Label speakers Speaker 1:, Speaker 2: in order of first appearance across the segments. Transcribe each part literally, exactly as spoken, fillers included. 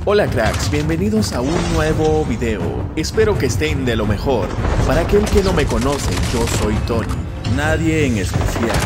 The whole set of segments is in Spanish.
Speaker 1: Hola cracks, bienvenidos a un nuevo video. Espero que estén de lo mejor. Para aquel que no me conoce, yo soy Tony. Nadie en especial.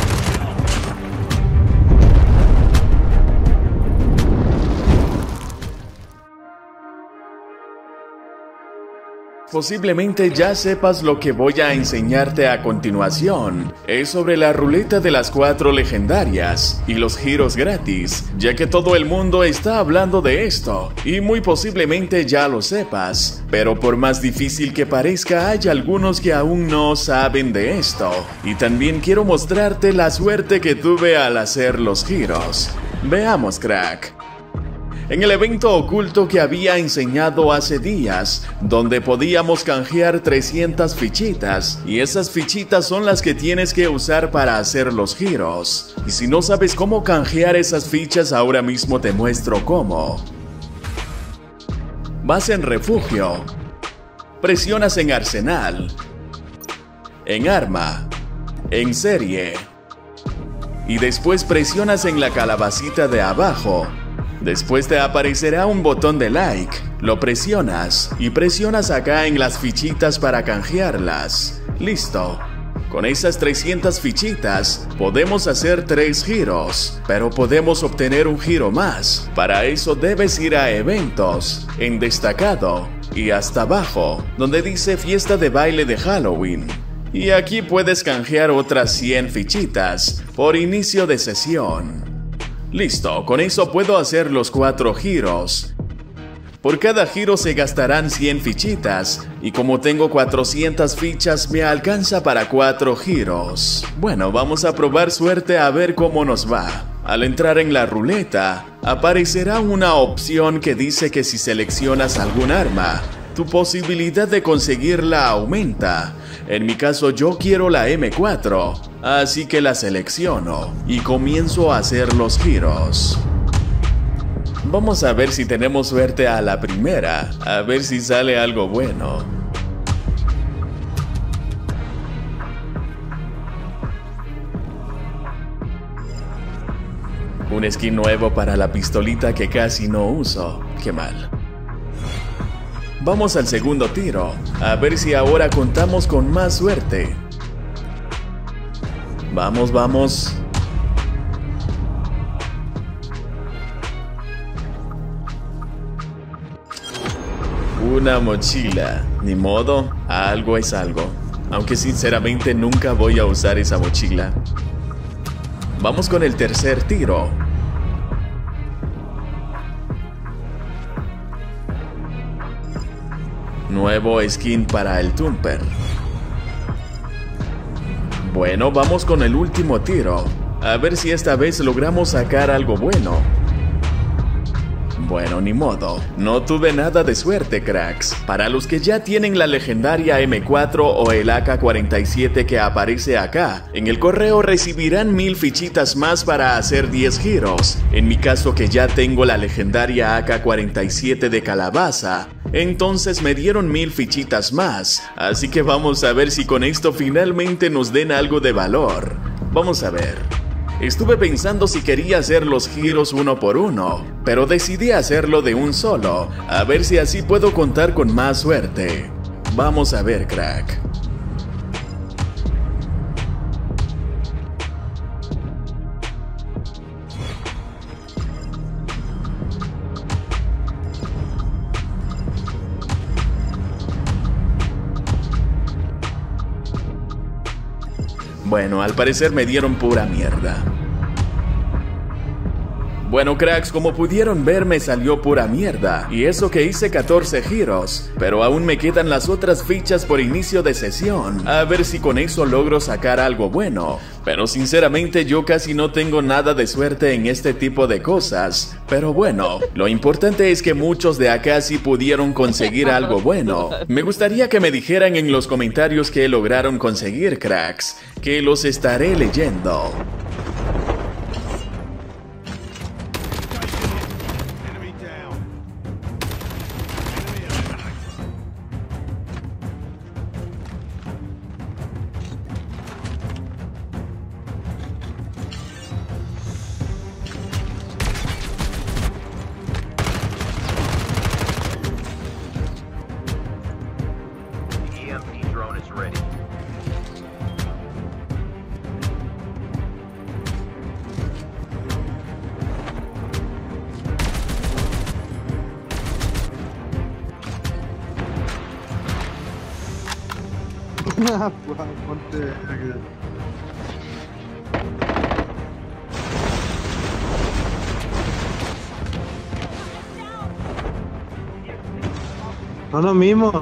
Speaker 1: Posiblemente ya sepas lo que voy a enseñarte a continuación. Es sobre la ruleta de las cuatro legendarias y los giros gratis, ya que todo el mundo está hablando de esto, y muy posiblemente ya lo sepas. Pero por más difícil que parezca, hay algunos que aún no saben de esto. Y también quiero mostrarte la suerte que tuve al hacer los giros. Veamos, crack. En el evento oculto que había enseñado hace días, donde podíamos canjear trescientas fichitas, y esas fichitas son las que tienes que usar para hacer los giros. Y si no sabes cómo canjear esas fichas, ahora mismo te muestro cómo. Vas en refugio, presionas en arsenal, en arma, en serie, y después presionas en la calabacita de abajo. Después te aparecerá un botón de like, lo presionas y presionas acá en las fichitas para canjearlas. Listo. Con esas trescientas fichitas podemos hacer tres giros, pero podemos obtener un giro más. Para eso debes ir a eventos, en destacado y hasta abajo, donde dice fiesta de baile de Halloween. Y aquí puedes canjear otras cien fichitas por inicio de sesión. Listo, con eso puedo hacer los cuatro giros. Por cada giro se gastarán cien fichitas, y como tengo cuatrocientas fichas me alcanza para cuatro giros. Bueno, vamos a probar suerte a ver cómo nos va. Al entrar en la ruleta, aparecerá una opción que dice que si seleccionas algún arma, tu posibilidad de conseguirla aumenta. En mi caso yo quiero la eme cuatro, así que la selecciono y comienzo a hacer los giros. Vamos a ver si tenemos suerte a la primera, a ver si sale algo bueno. Un skin nuevo para la pistolita que casi no uso, qué mal. Vamos al segundo tiro, a ver si ahora contamos con más suerte. Vamos, vamos. Una mochila. Ni modo, algo es algo. Aunque sinceramente nunca voy a usar esa mochila. Vamos con el tercer tiro. Nuevo skin para el Thumper. Bueno, vamos con el último tiro. A ver si esta vez logramos sacar algo bueno. Bueno, ni modo. No tuve nada de suerte, cracks. Para los que ya tienen la legendaria eme cuatro o el a ka cuarenta y siete que aparece acá, en el correo recibirán mil fichitas más para hacer diez giros. En mi caso, que ya tengo la legendaria a ka cuarenta y siete de calabaza, entonces me dieron mil fichitas más. Así que vamos a ver si con esto finalmente nos den algo de valor. Vamos a ver. Estuve pensando si quería hacer los giros uno por uno, pero decidí hacerlo de un solo, a ver si así puedo contar con más suerte. Vamos a ver, crack. Bueno, al parecer me dieron pura mierda. Bueno, cracks, como pudieron ver me salió pura mierda, y eso que hice catorce giros, pero aún me quedan las otras fichas por inicio de sesión, a ver si con eso logro sacar algo bueno. Pero sinceramente yo casi no tengo nada de suerte en este tipo de cosas, pero bueno, lo importante es que muchos de acá sí pudieron conseguir algo bueno. Me gustaría que me dijeran en los comentarios qué lograron conseguir, cracks, que los estaré leyendo.
Speaker 2: drone is ready.
Speaker 3: Ponte verga. No lo mismo.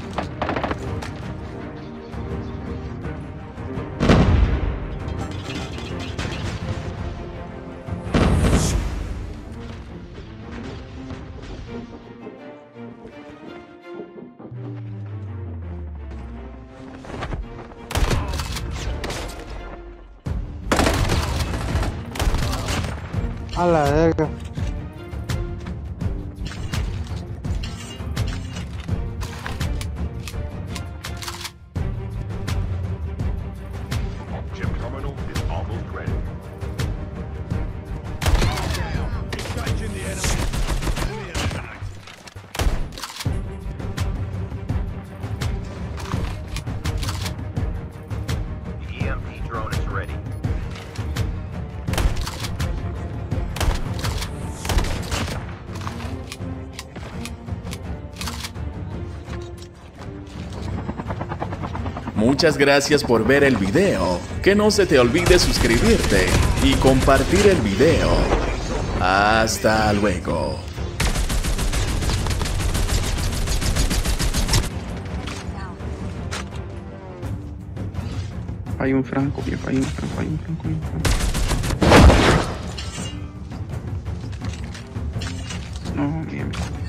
Speaker 3: A la verga.
Speaker 2: Chip terminal is almost ready. Engaging the enemy. Enemy attack. The E M P drone is ready.
Speaker 1: Muchas gracias por ver el video. Que no se te olvide suscribirte y compartir el video. Hasta luego.
Speaker 4: Hay un franco, viejo, hay un franco, hay un franco, hay un franco. No, bien.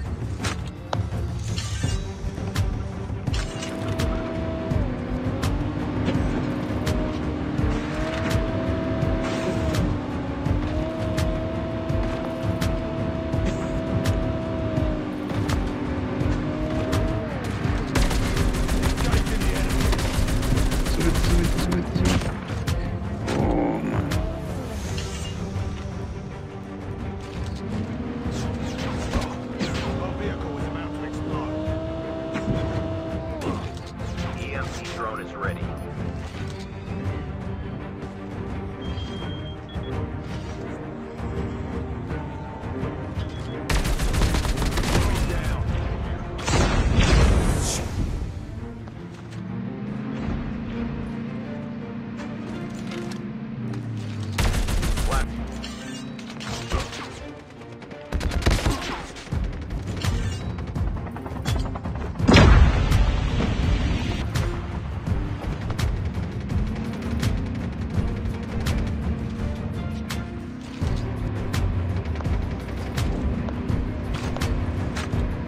Speaker 4: Súbete, súbete, súbete, súbete. Oh, man.
Speaker 2: Our vehicle is about to explode. E M P drone is ready.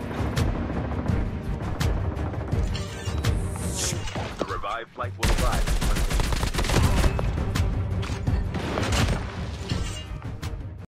Speaker 2: The revived flight will arrive.